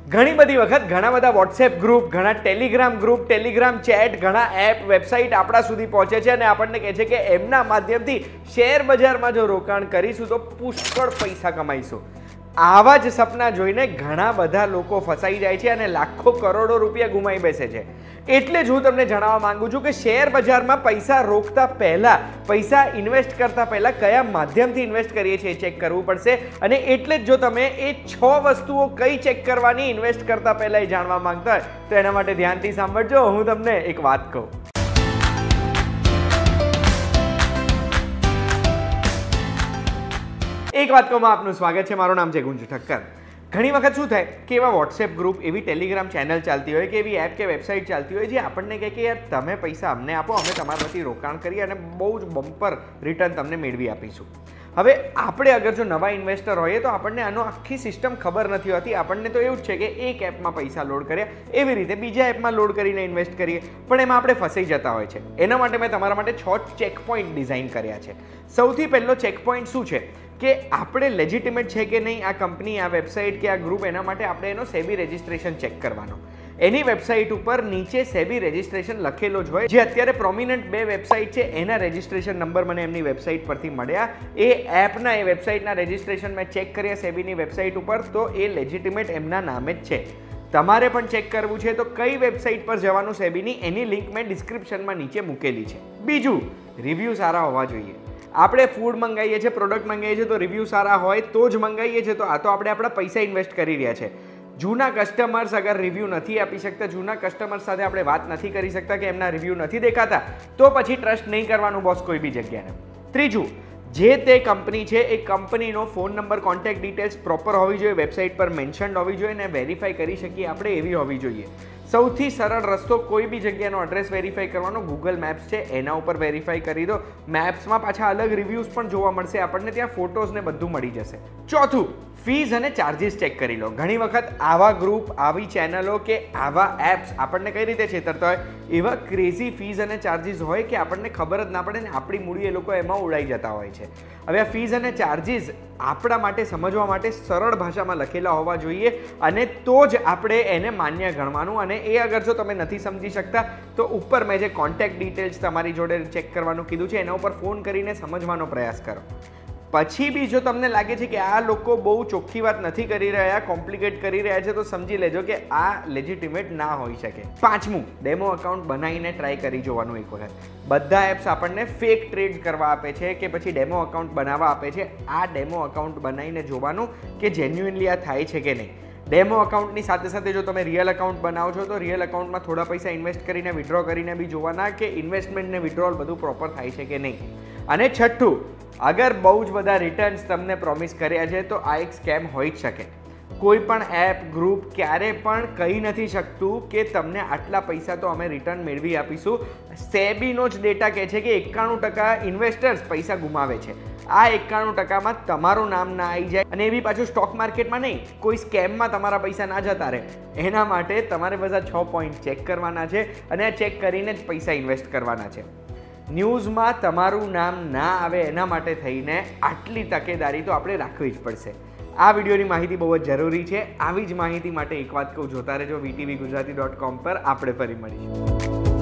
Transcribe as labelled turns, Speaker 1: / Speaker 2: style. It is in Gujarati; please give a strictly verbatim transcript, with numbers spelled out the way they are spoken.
Speaker 1: ઘણી બધી વખત ઘણા બધા વોટ્સએપ ગ્રુપ, ઘણા ટેલિગ્રામ ગ્રુપ, ટેલિગ્રામ ચેટ, ઘણા એપ, વેબસાઇટ આપણા સુધી પહોંચે છે અને આપણને કહે છે કે એમના માધ્યમથી શેર બજારમાં જો રોકાણ કરીશું તો પુષ્કળ પૈસા કમાઈશું. આવા જ સપના જોઈને ઘણા બધા લોકો ફસાઈ જાય છે અને લાખો કરોડો રૂપિયા ગુમાઈ બેસે છે. એટલે જ હું તમને જણાવવા માંગુ છું કે શેર બજારમાં પૈસા રોકતા પહેલા, પૈસા ઇન્વેસ્ટ કરતા પહેલા કયા માધ્યમથી ઇન્વેસ્ટ કરીએ છીએ એ ચેક કરવું પડશે. અને એટલે જ જો તમે એ છ વસ્તુઓ કઈ ચેક કરવાની ઇન્વેસ્ટ કરતા પહેલા એ જાણવા માંગતા હોય તો એના માટે ધ્યાનથી સાંભળજો. હું તમને એક વાત કહું. એક વાત કહું, આપનું સ્વાગત છે. મારું નામ છે ગુંજ ઠક્કર. ઘણી વખત શું થાય કે એવા વોટ્સએપ ગ્રુપ, એવી ટેલિગ્રામ ચેનલ ચાલતી હોય કે એવી એપ કે વેબસાઇટ ચાલતી હોય જે આપણને કહે કે યાર તમે પૈસા અમને આપો, અમે તમારાથી રોકાણ કરી અને બહુ જ બમ્પર રિટર્ન તમને મેળવી આપીશું. હવે આપણે અગર જો નવા ઇન્વેસ્ટર હોઈએ તો આપણને આનો આખી સિસ્ટમ ખબર નથી હોતી. આપણને તો એવું જ છે કે એક એપમાં પૈસા લોડ કર્યા, એવી રીતે બીજા એપમાં લોડ કરીને ઇન્વેસ્ટ કરીએ, પણ એમાં આપણે ફસાઈ જતા હોય છે. એના માટે મેં તમારા માટે છ ચેક પોઈન્ટ ડિઝાઇન કર્યા છે. સૌથી પહેલો ચેક પોઈન્ટ શું છે કે આપણે લેજિટિમેટ છે કે નહીં આ કંપની, આ વેબસાઇટ કે આ ગ્રુપ, એના માટે આપણે એનો સેબી રજિસ્ટ્રેશન ચેક કરવાનો. એની વેબસાઇટ ઉપર નીચે સેબી રજિસ્ટ્રેશન લખેલો જ હોય. જે અત્યારે પ્રોમિનન્ટ બે વેબસાઇટ છે એના રજિસ્ટ્રેશન નંબર મને એમની વેબસાઇટ પરથી મળ્યા. એ એપના, એ વેબસાઇટના રજિસ્ટ્રેશન મેં ચેક કર્યા સેબીની વેબસાઇટ ઉપર, તો એ લેજિટિમેટ એમના નામે જ છે. તમારે પણ ચેક કરવું છે તો કઈ વેબસાઇટ પર જવાનું સેબીની, એની લિંક મેં ડિસ્ક્રિપ્શનમાં નીચે મૂકેલી છે. બીજું, રિવ્યૂ સારા હોવા જોઈએ. આપણે ફૂડ મંગાવીએ છીએ, પ્રોડક્ટ મંગાવીએ છીએ તો રિવ્યૂ સારા હોય તો જ મંગાવીએ છીએ. તો આ તો આપણે આપણા પૈસા ઇન્વેસ્ટ કરી રહ્યા છે. જૂના કસ્ટમર્સ અગર રિવ્યૂ નથી આપી શકતા, જૂના કસ્ટમર્સ સાથે આપણે વાત નથી કરી શકતા કે એમના રિવ્યૂ નથી દેખાતા, તો પછી ટ્રસ્ટ નહીં કરવાનું બોસ કોઈ બી જગ્યાને. ત્રીજું, જે તે કંપની છે એ કંપનીનો phone number, contact details proper હોવી જોઈએ, વેબસાઇટ પર મેન્શન્ડ હોવી જોઈએ અને વેરીફાઈ કરી શકીએ આપણે એવી હોવી જોઈએ. સૌથી સરળ રસ્તો કોઈ બી જગ્યાનો એડ્રેસ વેરીફાઈ કરવાનો ગૂગલ મેપ્સ છે એના ઉપર વેરીફાઈ કરી દો. મેપ્સમાં પાછા અલગ રિવ્યૂઝ પણ જોવા મળશે આપણને, ત્યાં ફોટોઝ ને બધું મળી જશે. ચોથું, ફીઝ અને ચાર્જીસ ચેક કરી લો. ઘણી વખત આવા ગ્રુપ, આવી ચેનલો કે આવા એપ્સ આપણને કઈ રીતે છેતરતા હોય, એવા ક્રેઝી ફીઝ અને ચાર્જીસ હોય કે આપણને ખબર જ ના પડે ને આપણી મૂડી એ લોકો એમાં ઉડાઈ જતા હોય છે. હવે આ ફીઝ અને ચાર્જીસ આપણા માટે સમજવા માટે સરળ ભાષામાં લખેલા હોવા જોઈએ અને તો જ આપણે એને માન્ય ગણવાનું. અને એ અગર જો તમે નથી સમજી શકતા તો ઉપર મેં જે કોન્ટેક્ટ ડિટેલ્સ તમારી જોડે ચેક કરવાનું કીધું છે એના ઉપર ફોન કરીને સમજવાનો પ્રયાસ કરો. પછી બી જો તમને લાગે છે કે આ લોકો બહુ ચોખ્ખી વાત નથી કરી રહ્યા, કોમ્પ્લિકેટ કરી રહ્યા છે, તો સમજી લેજો કે આ લેજિટિમેટ ના હોઈ શકે. પાંચમું, ડેમો અકાઉન્ટ બનાવીને ટ્રાય કરી જોવાનું એક વખત. બધા એપ્સ આપણને ફેક ટ્રેડ કરવા આપે છે કે પછી ડેમો અકાઉન્ટ બનાવવા આપે છે. આ ડેમો અકાઉન્ટ બનાવીને જોવાનું કે જેન્યુઇનલી આ થાય છે કે નહીં. ડેમો અકાઉન્ટની સાથે સાથે જો તમે રિયલ અકાઉન્ટ બનાવો છો તો રિયલ અકાઉન્ટમાં થોડા પૈસા ઇન્વેસ્ટ કરીને વિડ્રો કરીને બી જોવાના કે ઇન્વેસ્ટમેન્ટ ને વિડ્રોલ બધું પ્રોપર થાય છે કે નહીં. અને છઠ્ઠું, અગર બહુ જ બધા રિટર્ન્સ તમને પ્રોમિસ કર્યા છે તો આ એક સ્કેમ હોઈ જ શકે. કોઈ પણ એપ, ગ્રુપ ક્યારે પણ કહી નથી શકતું કે તમને આટલા પૈસા તો અમે રિટર્ન મેળવી આપીશું. સેબીનો જ ડેટા કહે છે કે એકાણું ટકા ઇન્વેસ્ટર્સ પૈસા ગુમાવે છે. આ એકાણું ટકામાં તમારું નામ ના આવી જાય અને એવી પાછું સ્ટોક માર્કેટમાં નહીં, કોઈ સ્કેમમાં તમારા પૈસા ના જતા રહે. એના માટે તમારે બધા છ પોઈન્ટ ચેક કરવાના છે અને આ ચેક કરીને જ પૈસા ઇન્વેસ્ટ કરવાના છે. ન્યૂઝમાં તમારું નામ ના આવે એના માટે થઈને આટલી તકેદારી તો આપણે રાખવી જ પડશે. આ વિડીયોની માહિતી બહુ જ જરૂરી છે. આવી જ માહિતી માટે એક વાત કહું, જોતા રહેજો વીટીવી ગુજરાતી ડોટ કોમ પર. આપણે ફરી મળીશું.